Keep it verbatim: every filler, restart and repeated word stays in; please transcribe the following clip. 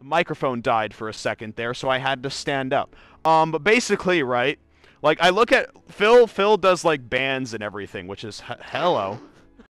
microphone died for a second there, so I had to stand up. Um, but basically, right? Like I look at Phil. Phil does like bands and everything, which is h hello.